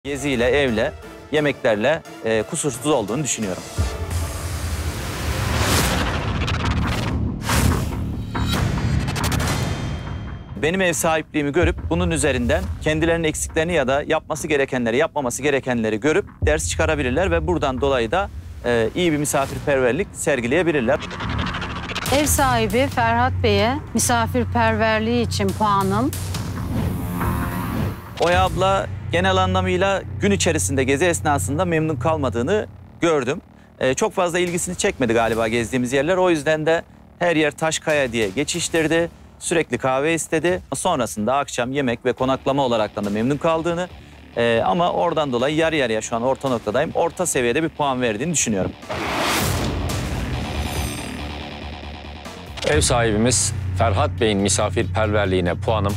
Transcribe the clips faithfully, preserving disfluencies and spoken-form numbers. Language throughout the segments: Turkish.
Geziyle, evle, yemeklerle e, kusursuz olduğunu düşünüyorum. Benim ev sahipliğimi görüp bunun üzerinden kendilerinin eksiklerini ya da yapması gerekenleri, yapmaması gerekenleri görüp ders çıkarabilirler ve buradan dolayı da e, iyi bir misafirperverlik sergileyebilirler. Ev sahibi Ferhat Bey'e misafirperverliği için puanım. Oya abla genel anlamıyla gün içerisinde gezi esnasında memnun kalmadığını gördüm. Ee, çok fazla ilgisini çekmedi galiba gezdiğimiz yerler. O yüzden de her yer taş kaya diye geçiştirdi. Sürekli kahve istedi. Sonrasında akşam yemek ve konaklama olaraktan da memnun kaldığını e, ama oradan dolayı yarı yarıya şu an orta noktadayım. Orta seviyede bir puan verdiğini düşünüyorum. Ev sahibimiz Ferhat Bey'in misafirperverliğine puanım.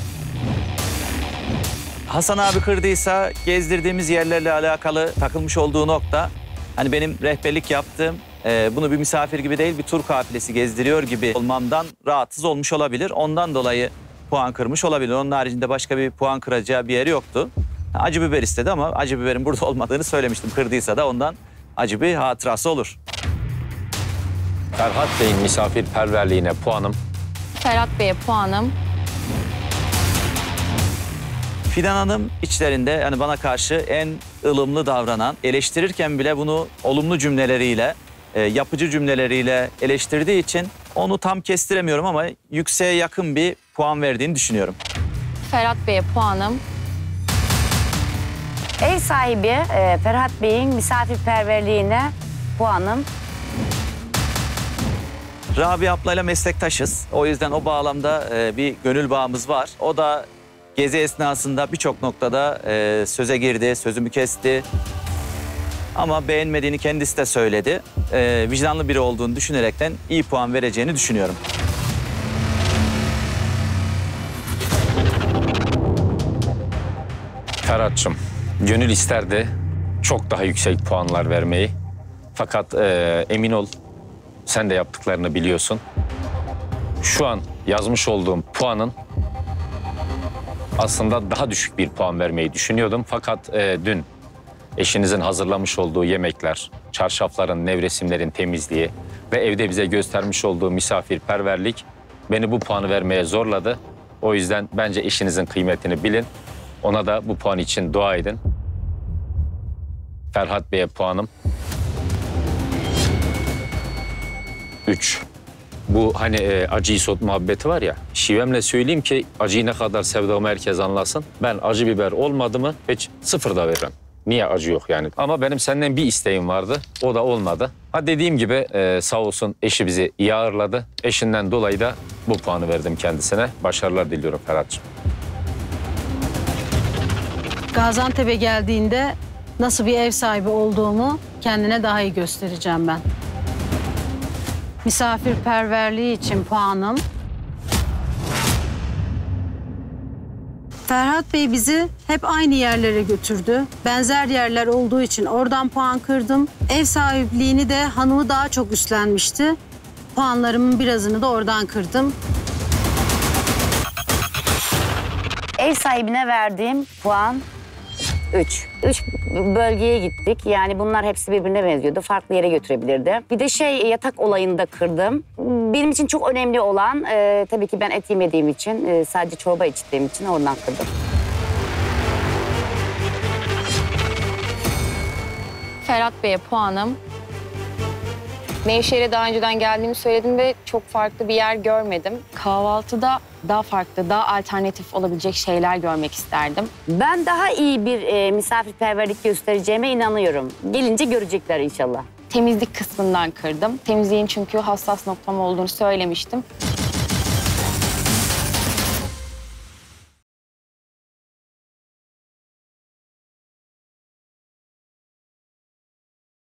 Hasan abi kırdıysa gezdirdiğimiz yerlerle alakalı takılmış olduğu nokta, hani benim rehberlik yaptığım, e, bunu bir misafir gibi değil bir tur kafilesi gezdiriyor gibi olmamdan rahatsız olmuş olabilir. Ondan dolayı puan kırmış olabilir. Onun haricinde başka bir puan kıracağı bir yeri yoktu. Acı biber istedi ama acı biberin burada olmadığını söylemiştim. Kırdıysa da ondan acı bir hatırası olur. Ferhat Bey'in misafirperverliğine puanım. Ferhat Bey'e puanım. Fidan Hanım içlerinde yani bana karşı en ılımlı davranan, eleştirirken bile bunu olumlu cümleleriyle, e, yapıcı cümleleriyle eleştirdiği için onu tam kestiremiyorum ama yükseğe yakın bir puan verdiğini düşünüyorum. Ferhat Bey'e puanım. Ev sahibi e, Ferhat Bey'in misafirperverliğine puanım. Rabia ablayla meslektaşız. O yüzden o bağlamda e, bir gönül bağımız var. O da gezi esnasında birçok noktada e, söze girdi, sözümü kesti. Ama beğenmediğini kendisi de söyledi. E, vicdanlı biri olduğunu düşünerekten iyi puan vereceğini düşünüyorum. Ferhat'cığım, gönül isterdi çok daha yüksek puanlar vermeyi. Fakat e, emin ol, sen de yaptıklarını biliyorsun. Şu an yazmış olduğum puanın aslında daha düşük bir puan vermeyi düşünüyordum. Fakat e, dün eşinizin hazırlamış olduğu yemekler, çarşafların, nevresimlerin temizliği ve evde bize göstermiş olduğu misafirperverlik beni bu puanı vermeye zorladı. O yüzden bence eşinizin kıymetini bilin. Ona da bu puan için dua edin. Ferhat Bey'e puanım üç. Bu hani e, acı isot muhabbeti var ya, şivemle söyleyeyim ki acıyı ne kadar sevdiğimi herkes anlasın. Ben acı biber olmadı mı hiç sıfır da veririm. Niye acı yok yani? Ama benim senden bir isteğim vardı, o da olmadı. Ha dediğim gibi e, sağ olsun eşi bizi iyi ağırladı. Eşinden dolayı da bu puanı verdim kendisine. Başarılar diliyorum Ferhat'cığım. Gaziantep'e geldiğinde nasıl bir ev sahibi olduğumu kendine daha iyi göstereceğim ben. Misafirperverliği için puanım. Ferhat Bey bizi hep aynı yerlere götürdü. Benzer yerler olduğu için oradan puan kırdım. Ev sahipliğini de hanımı daha çok üstlenmişti. Puanlarımın birazını da oradan kırdım. Ev sahibine verdiğim puan üç. Üç bölgeye gittik. Yani bunlar hepsi birbirine benziyordu. Farklı yere götürebilirdi. Bir de şey yatak olayında kırdım. Benim için çok önemli olan e, tabii ki ben et yemediğim için e, sadece çorba içtiğim için oradan kırdım. Ferhat Bey'e puanım. Nevşehir'e daha önceden geldiğimi söyledim ve çok farklı bir yer görmedim. Kahvaltıda daha farklı, daha alternatif olabilecek şeyler görmek isterdim. Ben daha iyi bir e, misafirperverlik göstereceğime inanıyorum. Gelince görecekler inşallah. Temizlik kısmından kırdım. Temizliğin çünkü hassas noktam olduğunu söylemiştim.